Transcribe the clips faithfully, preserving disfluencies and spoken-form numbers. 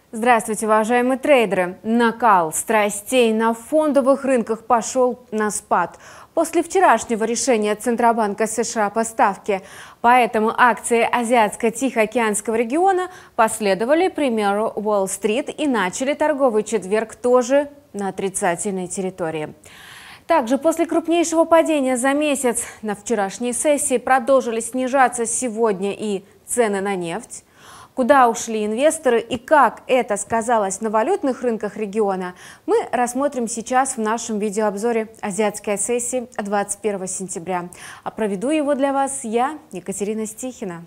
Здравствуйте, уважаемые трейдеры! Накал страстей на фондовых рынках пошел на спад после вчерашнего решения Центробанка США по ставке. Поэтому акции Азиатско-Тихоокеанского региона последовали примеру Уолл-стрит и начали торговый четверг тоже на отрицательной территории. Также после крупнейшего падения за месяц на вчерашней сессии продолжили снижаться сегодня и цены на нефть. Куда ушли инвесторы и как это сказалось на валютных рынках региона, мы рассмотрим сейчас в нашем видеообзоре азиатской сессии двадцать первого сентября. А проведу его для вас я, Екатерина Стихина.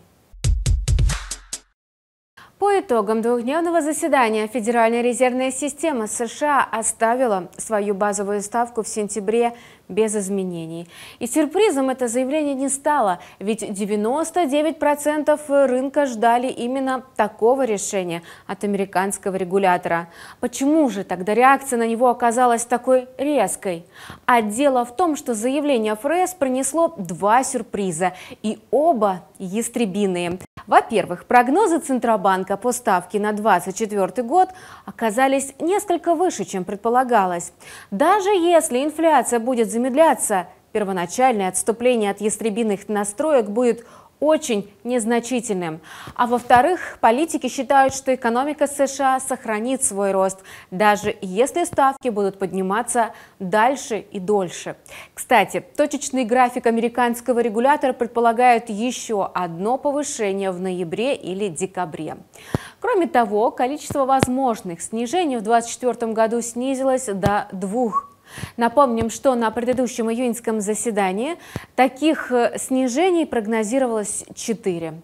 По итогам двухдневного заседания Федеральная резервная система США оставила свою базовую ставку в сентябре без изменений. И сюрпризом это заявление не стало, ведь девяносто девять процентов рынка ждали именно такого решения от американского регулятора. Почему же тогда реакция на него оказалась такой резкой? А дело в том, что заявление эф эр эс принесло два сюрприза, и оба ястребиные. Во-первых, прогнозы Центробанка по ставке на двадцать четвёртый год оказались несколько выше, чем предполагалось. Даже если инфляция будет замедляться, первоначальное отступление от ястребиных настроек будет очень незначительным. А во-вторых, политики считают, что экономика США сохранит свой рост, даже если ставки будут подниматься дальше и дольше. Кстати, точечный график американского регулятора предполагает еще одно повышение в ноябре или декабре. Кроме того, количество возможных снижений в две тысячи двадцать четвёртом году снизилось до двух. Напомним, что на предыдущем июньском заседании таких снижений прогнозировалось четыре.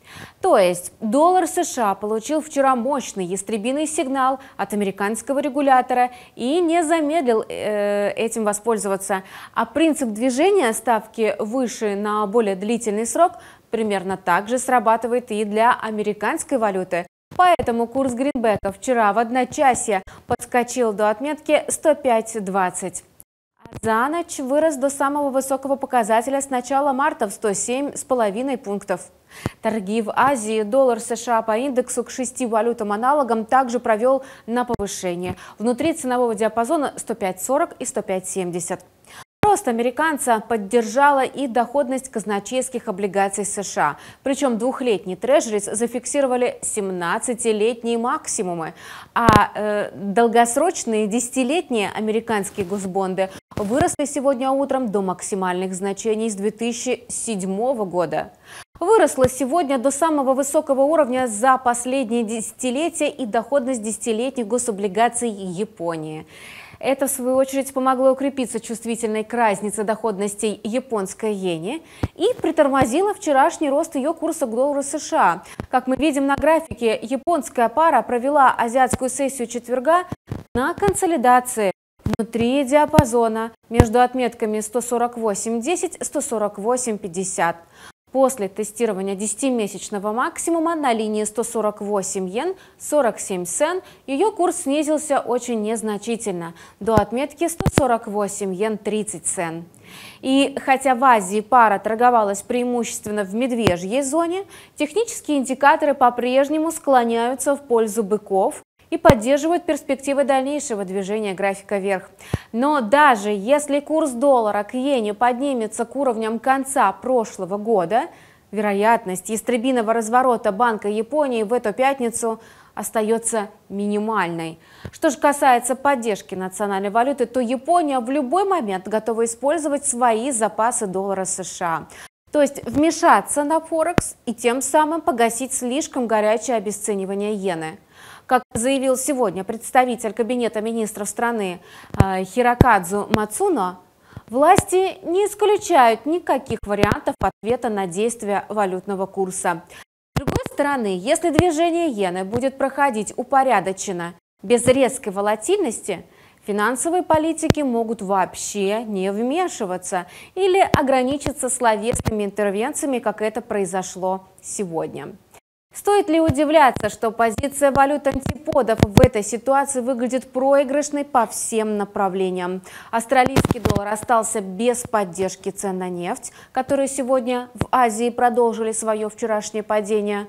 То есть доллар США получил вчера мощный ястребиный сигнал от американского регулятора и не замедлил э, этим воспользоваться. А принцип движения ставки выше на более длительный срок примерно так же срабатывает и для американской валюты. Поэтому курс гринбека вчера в одночасье подскочил до отметки сто пять двадцать. А за ночь вырос до самого высокого показателя с начала марта в сто семь с половиной пунктов. Торги в Азии доллар США по индексу к шести валютам-аналогам также провел на повышение. Внутри ценового диапазона сто пять сорок и сто пять семьдесят. Рост американца поддержала и доходность казначейских облигаций США. Причем двухлетний трежерис зафиксировали семнадцатилетние максимумы, а э, долгосрочные десятилетние американские госбонды выросли сегодня утром до максимальных значений с две тысячи седьмого года. Выросла сегодня до самого высокого уровня за последние десятилетия и доходность десятилетних гособлигаций Японии. Это, в свою очередь, помогло укрепиться чувствительной к разнице доходностей японской иены и притормозило вчерашний рост ее курса к доллару США. Как мы видим на графике, японская пара провела азиатскую сессию четверга на консолидации внутри диапазона между отметками сто сорок восемь десять и сто сорок восемь пятьдесят. После тестирования десятимесячного максимума на линии сто сорок восемь йен сорок семь сен ее курс снизился очень незначительно до отметки сто сорок восемь йен тридцать сен. И хотя в Азии пара торговалась преимущественно в медвежьей зоне, технические индикаторы по-прежнему склоняются в пользу быков и поддерживают перспективы дальнейшего движения графика вверх. Но даже если курс доллара к иене поднимется к уровням конца прошлого года, вероятность ястребиного разворота Банка Японии в эту пятницу остается минимальной. Что же касается поддержки национальной валюты, то Япония в любой момент готова использовать свои запасы доллара США. То есть вмешаться на Форекс и тем самым погасить слишком горячее обесценивание иены. Как заявил сегодня представитель Кабинета министров страны э, Хирокадзу Мацуно, власти не исключают никаких вариантов ответа на действия валютного курса. С другой стороны, если движение иены будет проходить упорядоченно, без резкой волатильности, финансовые политики могут вообще не вмешиваться или ограничиться словесными интервенциями, как это произошло сегодня. Стоит ли удивляться, что позиция валют антиподов в этой ситуации выглядит проигрышной по всем направлениям? Австралийский доллар остался без поддержки цен на нефть, которые сегодня в Азии продолжили свое вчерашнее падение.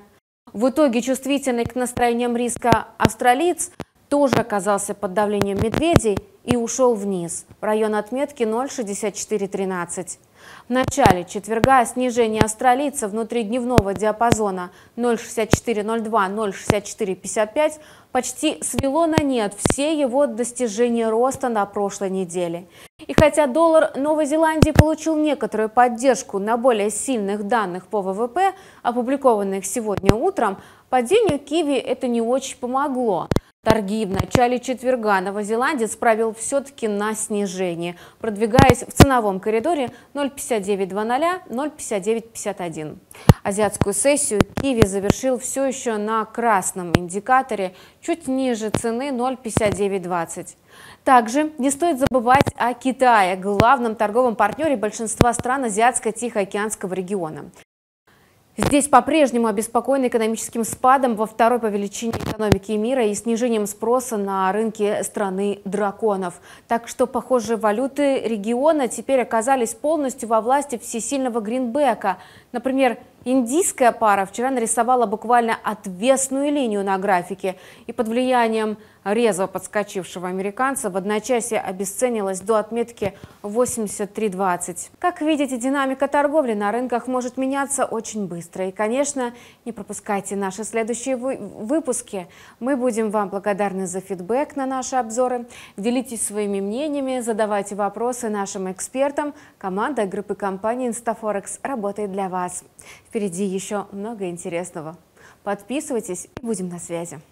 В итоге чувствительный к настроениям риска австралиец тоже оказался под давлением медведей и ушел вниз, в район отметки ноль шестьдесят четыре тринадцать. В начале четверга снижение австралийца внутридневного диапазона ноль шестьдесят четыре ноль два — ноль шестьдесят четыре пятьдесят пять почти свело на нет все его достижения роста на прошлой неделе. И хотя доллар Новой Зеландии получил некоторую поддержку на более сильных данных по вэ вэ пэ, опубликованных сегодня утром, падению киви это не очень помогло. Торги в начале четверга новозеландец провел все-таки на снижение, продвигаясь в ценовом коридоре ноль пятьдесят девять двадцать — ноль пятьдесят девять пятьдесят один. Азиатскую сессию киви завершил все еще на красном индикаторе, чуть ниже цены ноль пятьдесят девять двадцать. Также не стоит забывать о Китае, главном торговом партнере большинства стран Азиатско-Тихоокеанского региона. Здесь по-прежнему обеспокоены экономическим спадом во второй по величине экономики мира и снижением спроса на рынке страны драконов. Так что, похоже, валюты региона теперь оказались полностью во власти всесильного гринбека. Например, индийская пара вчера нарисовала буквально отвесную линию на графике и под влиянием резво подскочившего американца в одночасье обесценилась до отметки восемьдесят три двадцать. Как видите, динамика торговли на рынках может меняться очень быстро. И, конечно, не пропускайте наши следующие вы выпуски. Мы будем вам благодарны за фидбэк на наши обзоры. Делитесь своими мнениями, задавайте вопросы нашим экспертам. Команда группы компании InstaForex работает для вас. Впереди еще много интересного. Подписывайтесь и будем на связи.